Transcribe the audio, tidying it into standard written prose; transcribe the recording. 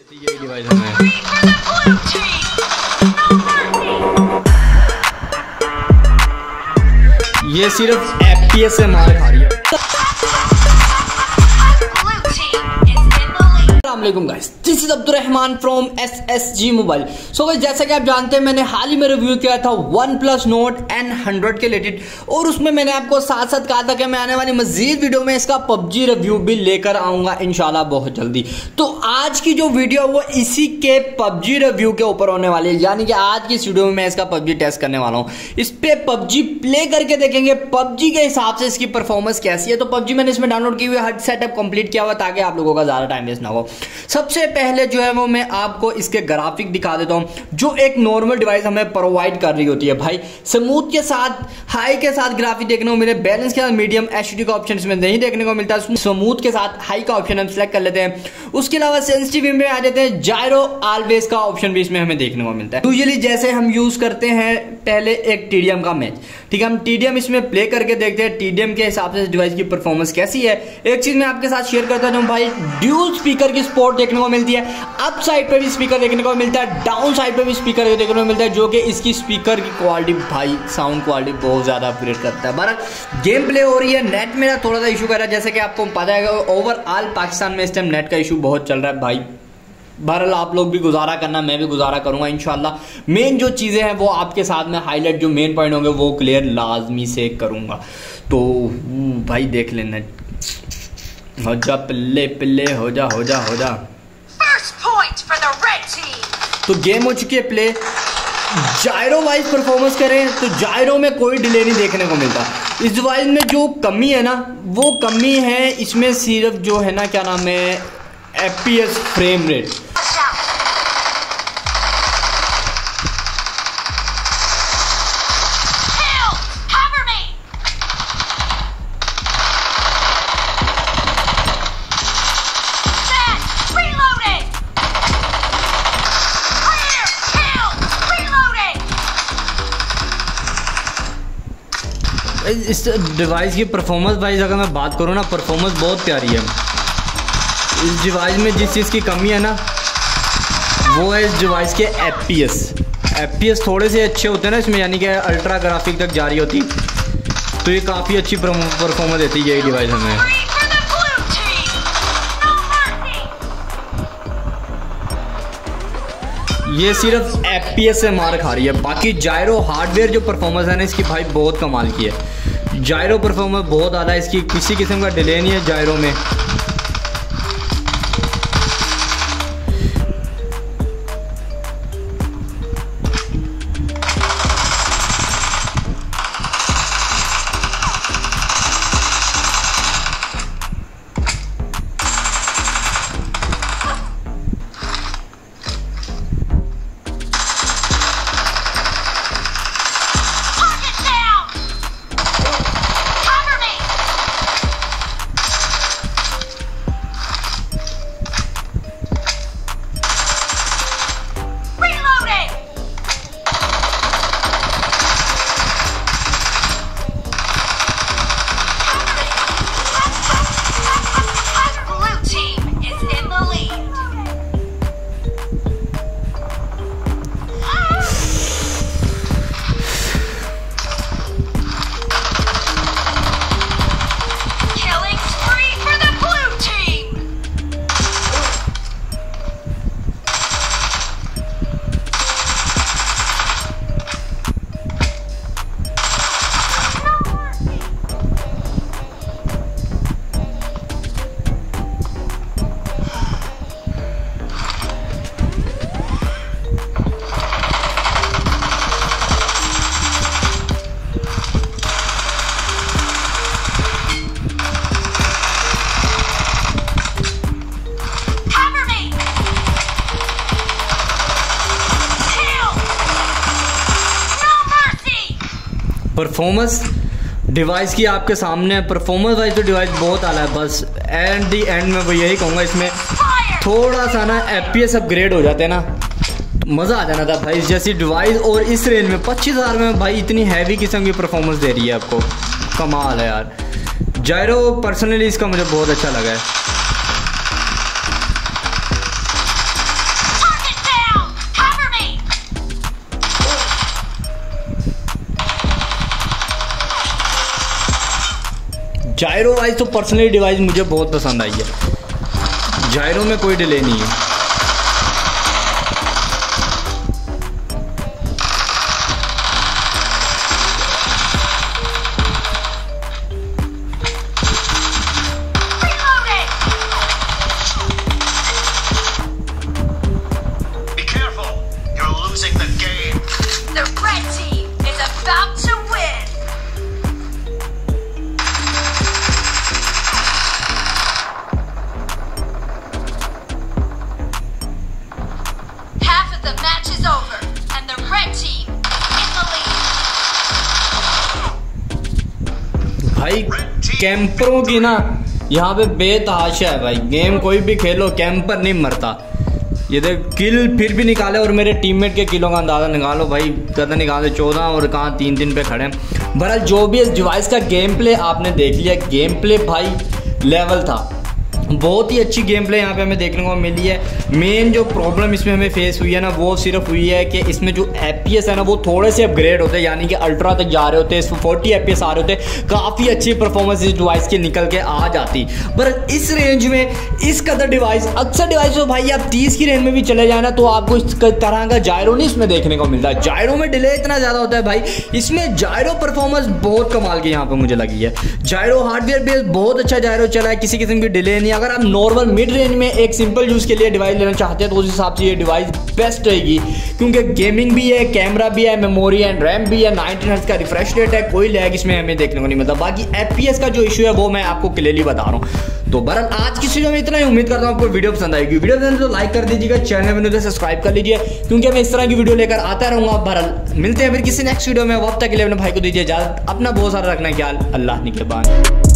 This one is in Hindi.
यही डिवाइस हमें ये सिर्फ FPS से मार खा रही है। अस्सलामुअलैकुम guys, this is Abdurrahman from SSG mobile. So guys, जैसा कि आप जानते हैं मैंने हाल ही में रिव्यू किया था OnePlus Nord N100 के रिलेटेड, और उसमें मैंने आपको साथ साथ कहा था कि मैं आने वाली मजीद वीडियो में इसका PUBG रिव्यू भी लेकर आऊंगा इंशाल्लाह बहुत जल्दी। तो आज की जो वीडियो है वो इसी के PUBG रिव्यू के ऊपर होने वाली है, यानी कि आज की इस वीडियो में मैं इसका PUBG टेस्ट करने वाला हूँ। इस पे PUBG प्ले करके देखेंगे PUBG के हिसाब से इसकी परफॉर्मेंस कैसी है। तो PUBG मैंने इसमें डाउनलोड की हुई हर सेटअप कंप्लीट किया हुआ ताकि आप लोगों का ज्यादा टाइम वेस्ट ना हो। सबसे पहले जो है वो मैं आपको इसके ग्राफिक दिखा देता हूं, जो एक नॉर्मल डिवाइस हमें प्रोवाइड कर रही होती है। भाई स्मूथ के साथ, हाई के साथ ग्राफिक देखने को मिले, बैलेंस के साथ मीडियम HD का ऑप्शन इसमें नहीं देखने को मिलता। स्मूथ के साथ हाई का ऑप्शन हम सिलेक्ट कर लेते हैं। उसके अलावा सेंसिटिव में आ जाते हैं, जायरो ऑलवेज का ऑप्शन भी इसमें हमें देखने को मिलता है। यूजुअली जैसे हम यूज करते हैं पहले एक TDM का मैच, ठीक है, हम TDM इसमें प्ले करके देखते हैं TDM के हिसाब से डिवाइस की परफॉर्मेंस कैसी है। एक चीज मैं आपके साथ शेयर करता हूं भाई, ड्यूल स्पीकर की सपोर्ट देखने को मिलती है। अप साइड पे भी स्पीकर देखने को मिलता है, डाउन साइड पे भी स्पीकर देखने को मिलता है, जो कि इसकी स्पीकर की क्वालिटी, भाई साउंड क्वालिटी बहुत ज्यादा अपग्रेड करता है। बहरहाल गेम प्ले हो रही है। नेट मेरा थोड़ा सा इशू कर रहा है, जैसे कि आपको पता है ओवरऑल पाकिस्तान में इस टाइम नेट का इशू बहुत चल रहा है भाई। बहरहाल आप लोग भी गुजारा करना, मैं भी गुजारा करूंगा इंशाल्लाह। मेन जो चीज़ें हैं वो आपके साथ में हाईलाइट, जो मेन पॉइंट होंगे वो क्लियर लाजमी से करूंगा। तो भाई देख लेना, हो जा पिल्ले पिल्ले, हो जा हो जा हो जा। तो गेम हो चुकी है प्ले। जायरो वाइज परफॉर्मेंस करें तो जायरो में कोई डिले नहीं देखने को मिलता। इस डिवाइस में जो कमी है ना, वो कमी है इसमें सिर्फ जो है ना, क्या नाम है, FPS फ्रेम रेट। इस डिवाइस की परफॉर्मेंस वाइज अगर मैं बात करूँ ना, परफॉर्मेंस बहुत प्यारी है। इस डिवाइस में जिस चीज़ की कमी है ना, वो है इस डिवाइस के FPS थोड़े से अच्छे होते हैं ना इसमें, यानी कि अल्ट्रा ग्राफिक तक जारी होती, तो ये काफ़ी अच्छी परफॉर्मेंस देती है ये डिवाइस हमें। ये सिर्फ FPS से मार खा रही है। बाकी जायरो हार्डवेयर जो परफॉर्मेंस है ना इसकी, भाई बहुत कमाल की है। जायरो परफॉर्मेंस बहुत ज़्यादा है इसकी, किसी किस्म का डिले नहीं है जायरो में। परफॉर्मेंस डिवाइस की आपके सामने, परफॉर्मेंस वाइज तो डिवाइस बहुत आला है। बस एंड दी एंड में वो यही कहूँगा, इसमें थोड़ा सा ना FPS अपग्रेड हो जाते हैं ना, मज़ा आ जाना था भाई। जैसी डिवाइस और इस रेंज में 25,000 में भाई इतनी हैवी किस्म की परफॉर्मेंस दे रही है आपको, कमाल है यार। जायरो पर्सनली इसका मुझे बहुत अच्छा लगा है। जायरो वाइज तो पर्सनली डिवाइस मुझे बहुत पसंद आई है, जायरो में कोई डिले नहीं है। भाई कैंपरों की ना यहाँ पे बेतहाशा है भाई, गेम कोई भी खेलो कैंपर नहीं मरता। ये देख किल फिर भी निकाले और मेरे टीममेट के किलों का अंदाज़ा निकालो भाई, कदर निकाले 14 और कहाँ 3 पे खड़े हैं। बहरहाल जो भी इस डिवाइस का गेम प्ले आपने देख लिया, गेम प्ले भाई लेवल था, बहुत ही अच्छी गेम प्ले यहाँ पे हमें देखने को मिली है। मेन जो प्रॉब्लम इसमें हमें फेस हुई है ना वो सिर्फ हुई है कि इसमें जो FPS है ना वो थोड़े से अपग्रेड होते हैं, यानी कि अल्ट्रा तक जा रहे होते हैं, इसमें 40 FPS आ रहे होते, काफ़ी अच्छी परफॉर्मेंस इस डिवाइस की निकल के आ जाती। पर इस रेंज में इस कदर डिवाइस, अक्सर डिवाइस हो भाई आप 30 की रेंज में भी चले जाए ना तो आपको इस तरह का जायरो नहीं इसमें देखने को मिलता है। जायरो में डिले इतना ज़्यादा होता है भाई, इसमें जायरो परफॉर्मेंस बहुत कमाल की यहाँ पर मुझे लगी है। जायरो हार्डवेयर बेस बहुत अच्छा जायरो चला है, किसी किस्म की डिले नहीं। अगर आप नॉर्मल मिड रेंज में एक सिंपल यूज़ के लिए डिवाइस लेना चाहते हैं तो उस हिसाब से ये डिवाइस बेस्ट रहेगी, क्योंकि गेमिंग भी है, कैमरा भी है, मेमोरी एंड रैम भी है, 19 हर्ट्ज का रिफ्रेश रेट है, कोई लैग इसमें हमें देखने को नहीं मिलता। बाकी FPS का जो इशू है वो मैं आपको क्लियरली बता रहा हूँ। तो बहरहाल आज की वीडियो में इतना ही, उम्मीद करता हूँ आपको वीडियो पसंद आएगी। वीडियो पसंद है तो लाइक कर दीजिएगा, चैनल में सब्सक्राइब कर लीजिए, क्योंकि मैं इस तरह की वीडियो लेकर आता रहूँगा। बहरहाल मिलते हैं फिर किसी नेक्स्ट वीडियो में, वक्त तक के लिए अपने भाई को दीजिए इजाजत, अपना बहुत सारा रखना ख्याल, अल्लाह निगहबान।